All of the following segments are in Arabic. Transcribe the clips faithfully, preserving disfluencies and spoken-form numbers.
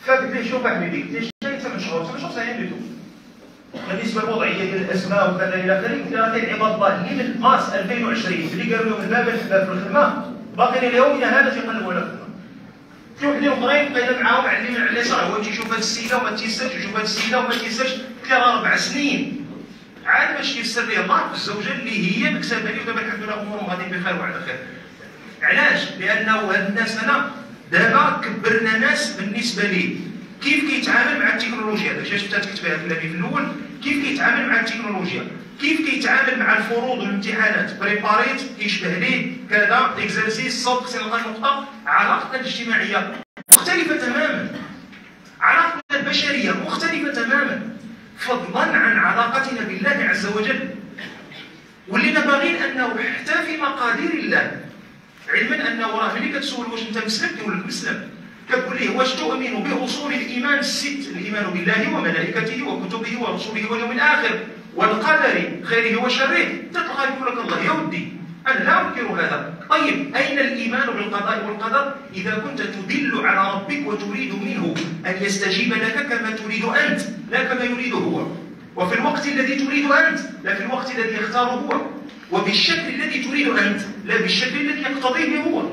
فقلت له شوف احمدي، قلت له شنو ثمان شهور؟ ثمان شهور سيملكوا بالنسبه للوضعيه ديال الازمه وكذا الى اخره. قلت له كاين عباد الله اللي من مارس ألفين وعشرين اللي قالوا لهم الباب الباب في الخدمه باقيين اليوم هذا تيقلبوا على الخدمه. في وحدين اخرين بقينا معاهم علمين على اليسار، هو تيشوف هذه السيده وما تيسرش، يشوف هذه السيده وما تيسرش. قلت له راه اربع سنين عاد باش كيفسر لي الله في الزوجه اللي هي مكسبه لي، ودابا الحمد لله امورهم غاديين بخير وعلى خير. علاش؟ لانه هاد الناس هنا دابا كبرنا ناس بالنسبه ليه كيف كيتعامل مع التكنولوجيا. داكشي علاش بدات كتبها كلامي في الاول، كيف كيتعامل مع التكنولوجيا، كيف كيتعامل مع الفروض والامتحانات. بريباريت كيشبه ليه كذا اكزرسيس صوت خصني نلقى نقطه. علاقتنا الاجتماعيه مختلفه تماما، علاقتنا البشريه مختلفه تماما، فضلا عن علاقتنا بالله عز وجل. ولينا باغيين انه حتى في مقادير الله، علما انه راه ملي كتسول واش انت مسلم كيقول لك مسلم، كتقول ليه واش تؤمن باصول الايمان الست، الايمان بالله وملائكته وكتبه ورسله واليوم الاخر والقدر خيره وشره، تلقى يقول لك الله يا ودي انا لا انكر هذا. طيب اين الايمان بالقضاء والقدر اذا كنت تدل على ربك وتريد منه ان يستجيب لك كما تريد انت لا كما يريد هو، وفي الوقت الذي تريد انت لا في الوقت الذي يختاره هو، وبالشكل الذي تريد انت لا بالشكل الذي يقتضيه هو.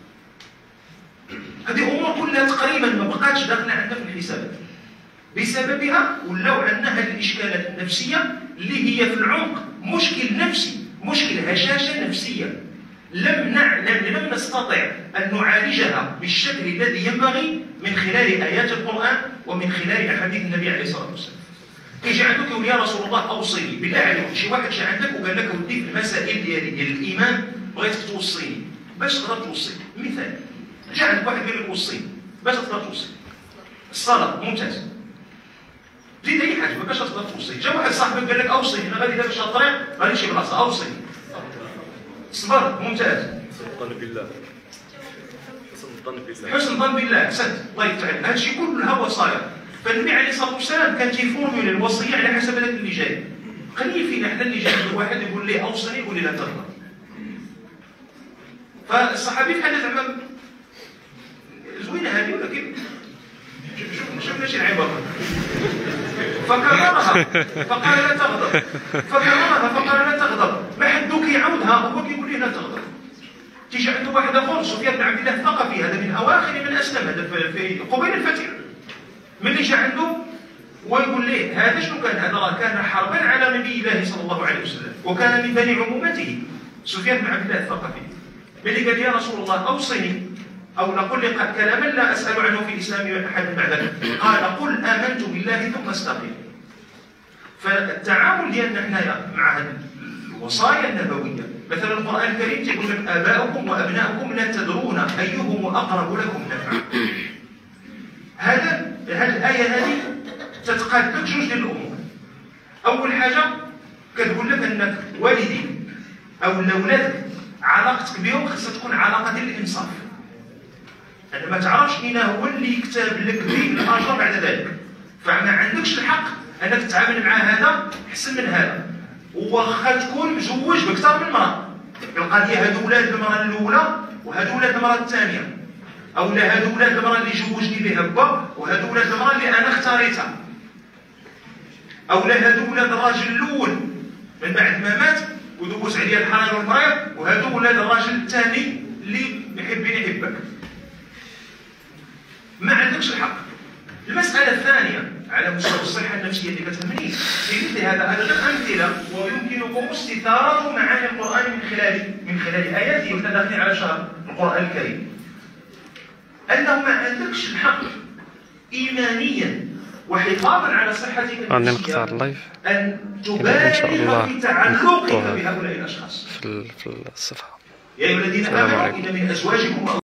هذه امور كلها تقريبا ما بقاتش داخله عندنا في الحسابات، بسببها ولاو عندنا هذه الاشكالات النفسيه اللي هي في العمق مشكل نفسي، مشكل هشاشه نفسيه لم نعلم لم نستطع ان نعالجها بالشكل الذي ينبغي من خلال ايات القران ومن خلال احاديث النبي عليه الصلاه والسلام. كيجي عندك يقول يا رسول الله اوصيني، بالله عليك شي واحد جا عندك وقال لك ودي في المسائل ديال ديال الايمان بغيتك توصيني باش تقدر توصيني. مثال جا عندك واحد قال لك وصيني باش تقدر توصي الصلاه، ممتاز، زيد اي حاجه باش تقدر توصي. جا واحد صاحبك قال لك اوصيني انا غادي دابا شي الطريق غادي نمشي بلاصه اوصيني، صبر، ممتاز، حسن الظن بالله، حسن الظن بالله، حسن الظن بالله، احسنت، الله يفتح عليك. هادشي كلها وصايا. فالنبي عليه الصلاه والسلام كان تيفورمولي الوصيه على حسب هذاك اللي جاي. قليل فينا حنا اللي جاي واحد يقول ليه اوصني يقول لي لا تغضب. فالصحابي بحال زعما زوينه هذه ولكن شوف شوف العباره. فكررها فقال لا تغضب، فكررها فقال لا تغضب، ما حدوك يعاودها هو كيقول لي لا تغضب. تيجي عنده واحد اخر سفيان بن عبد الله الثقفي، هذا من اواخر من اسلم، هذا في قبيل الفتح. ملي جا عنده ويقول ليه هذا شنو كان؟ هذا راه كان حربا على نبي الله صلى الله عليه وسلم وكان من بني عمومته، سفيان بن عبد الله الثقفي. ملي قال يا رسول الله اوصني او نقول لي كلاما لا اسال عنه في الاسلام احدا بعدك، قال قل امنت بالله ثم استقم. فالتعامل ديالنا حنايا مع هذه الوصايا النبويه، مثلا القران الكريم تيقول لك اباؤكم وابناؤكم لا تدرون ايهم اقرب لكم نفعا. هذا هذه الايه هذه تتقاد لك جوج ديال الامور. اول حاجه كتقول لك انك والديك او اولادك علاقتك بهم خصها تكون علاقه ديال الانصاف، أنت ما تعرفش مين هو اللي يكتب لك به الاجر بعد ذلك، فما عندكش الحق انك تتعامل مع هذا احسن من هذا، وواخا تكون مزوج باكثر من مراه. القضيه هادو ولاد المراه الاولى وهادو ولاد المراه الثانيه، او لا هادو ولاد المراه اللي جوجني بها با وهادو ولاد المراه اللي انا اختاريتها، او لا هادو ولاد الراجل الاول من بعد ما مات ودوز عليا الحرام والمريض، وهادو ولاد الراجل الثاني اللي يحبني يحبك. ما عندكش الحق. المساله الثانيه على مستوى الصحه النفسيه اللي كتهمني في مثل هذا انا جبت امثله ويمكنكم استثاره معاني القران من خلال من خلال اياته، وحنا داخلين على شهر القران الكريم، انه ما عندكش الحق ايمانيا وحفاظا على صحتك النفسيه ان تبالغ في تعلقك بهؤلاء الاشخاص. في في الصفحه يا ايها الذين امنوا ان من ازواجكم